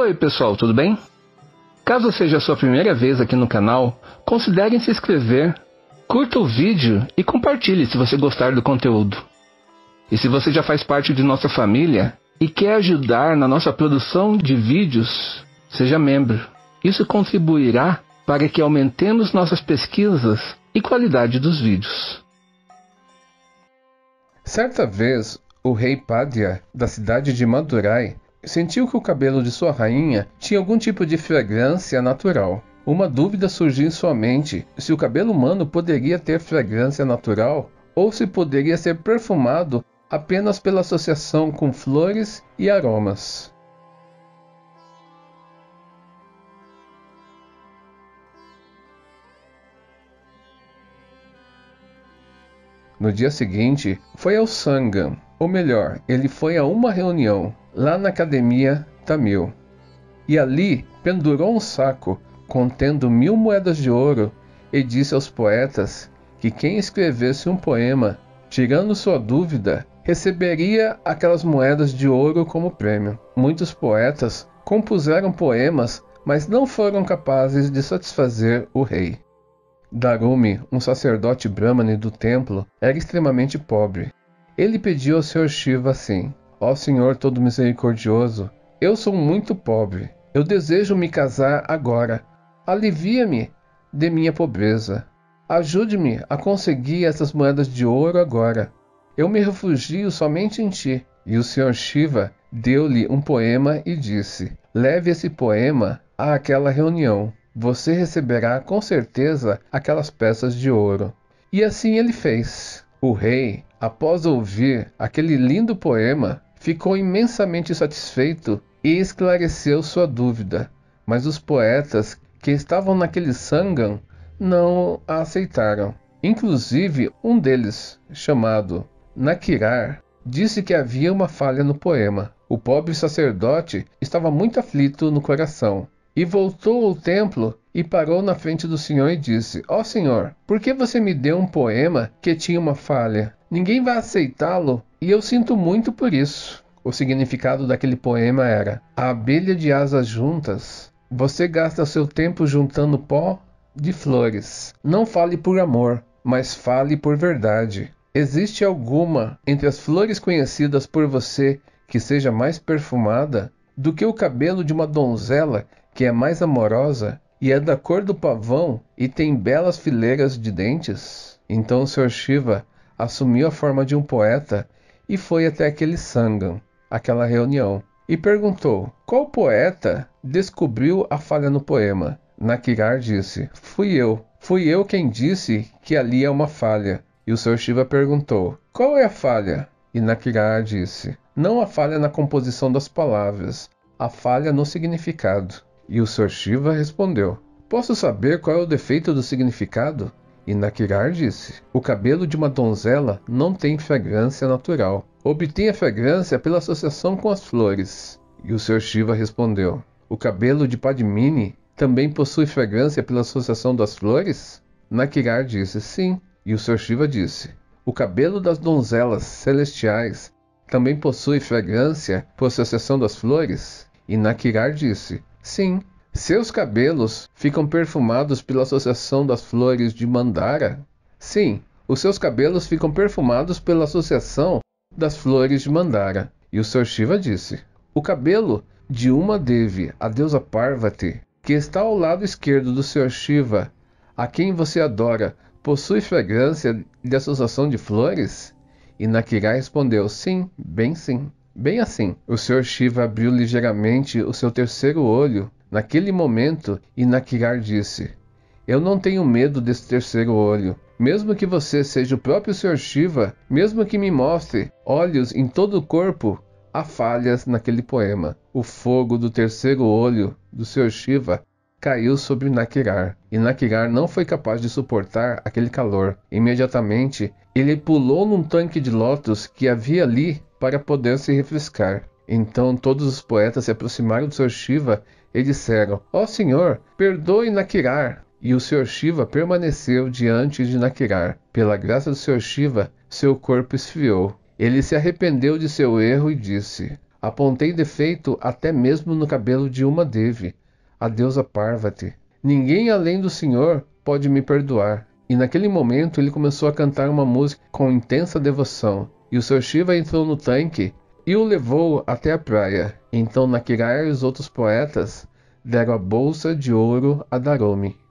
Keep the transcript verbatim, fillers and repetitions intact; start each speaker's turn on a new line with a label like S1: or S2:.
S1: Oi pessoal, tudo bem? Caso seja a sua primeira vez aqui no canal, considere se inscrever, curta o vídeo e compartilhe se você gostar do conteúdo. E se você já faz parte de nossa família e quer ajudar na nossa produção de vídeos, seja membro. Isso contribuirá para que aumentemos nossas pesquisas e qualidade dos vídeos.
S2: Certa vez, o rei Pandya, da cidade de Madurai, sentiu que o cabelo de sua rainha tinha algum tipo de fragrância natural. Uma dúvida surgiu em sua mente se o cabelo humano poderia ter fragrância natural ou se poderia ser perfumado apenas pela associação com flores e aromas. No dia seguinte, foi ao Sangam, ou melhor, ele foi a uma reunião, lá na Academia Tamil. E ali pendurou um saco contendo mil moedas de ouro e disse aos poetas que quem escrevesse um poema, tirando sua dúvida, receberia aquelas moedas de ouro como prêmio. Muitos poetas compuseram poemas, mas não foram capazes de satisfazer o rei. Darumi, um sacerdote brahmane do templo, era extremamente pobre. Ele pediu ao senhor Shiva assim: ó Senhor todo misericordioso, eu sou muito pobre. Eu desejo me casar agora. Alivia-me de minha pobreza. Ajude-me a conseguir essas moedas de ouro agora. Eu me refugio somente em ti. E o senhor Shiva deu-lhe um poema e disse: leve esse poema àquela reunião. Você receberá com certeza aquelas peças de ouro. E assim ele fez. O rei, após ouvir aquele lindo poema, ficou imensamente satisfeito e esclareceu sua dúvida. Mas os poetas que estavam naquele sangam não a aceitaram. Inclusive, um deles, chamado Nakirar, disse que havia uma falha no poema. O pobre sacerdote estava muito aflito no coração. E voltou ao templo e parou na frente do senhor e disse: ó senhor, por que você me deu um poema que tinha uma falha? Ninguém vai aceitá-lo e eu sinto muito por isso. O significado daquele poema era: a abelha de asas juntas, você gasta seu tempo juntando pó de flores. Não fale por amor, mas fale por verdade. Existe alguma entre as flores conhecidas por você que seja mais perfumada do que o cabelo de uma donzela que é mais amorosa e é da cor do pavão e tem belas fileiras de dentes? Então o senhor Shiva assumiu a forma de um poeta e foi até aquele sangam, aquela reunião, e perguntou: qual poeta descobriu a falha no poema? Nakirar disse: fui eu. Fui eu quem disse que ali é uma falha. E o senhor Shiva perguntou: qual é a falha? E Nakirar disse: não a falha na composição das palavras, a falha no significado. E o senhor Shiva respondeu: posso saber qual é o defeito do significado? E Nakirar disse: o cabelo de uma donzela não tem fragrância natural. Obtém a fragrância pela associação com as flores. E o senhor Shiva respondeu: o cabelo de Padmini também possui fragrância pela associação das flores? Nakirar disse: sim. E o senhor Shiva disse: o cabelo das donzelas celestiais também possui fragrância por associação das flores? E Nakirar disse: sim. Seus cabelos ficam perfumados pela associação das flores de Mandara? Sim, os seus cabelos ficam perfumados pela associação das flores de Mandara. E o senhor Shiva disse: o cabelo de uma Devi, a deusa Parvati, que está ao lado esquerdo do senhor Shiva, a quem você adora, possui fragrância de associação de flores? E Nakirar respondeu: sim, bem sim. Bem assim, o senhor Shiva abriu ligeiramente o seu terceiro olho naquele momento e Nakirar disse: eu não tenho medo desse terceiro olho. Mesmo que você seja o próprio senhor Shiva, mesmo que me mostre olhos em todo o corpo, há falhas naquele poema. O fogo do terceiro olho do senhor Shiva caiu sobre Nakirar, e Nakirar não foi capaz de suportar aquele calor. Imediatamente, ele pulou num tanque de lótus que havia ali para poder se refrescar. Então todos os poetas se aproximaram do senhor Shiva e disseram: ó senhor, perdoe Nakirar. E o senhor Shiva permaneceu diante de Nakirar. Pela graça do senhor Shiva, seu corpo esfriou. Ele se arrependeu de seu erro e disse: Apontei defeito até mesmo no cabelo de uma Devi, a deusa Parvati. Ninguém além do Senhor pode me perdoar. E naquele momento ele começou a cantar uma música com intensa devoção. E o Senhor Shiva entrou no tanque e o levou até a praia. Então Nakirara e os outros poetas deram a bolsa de ouro a Daromi.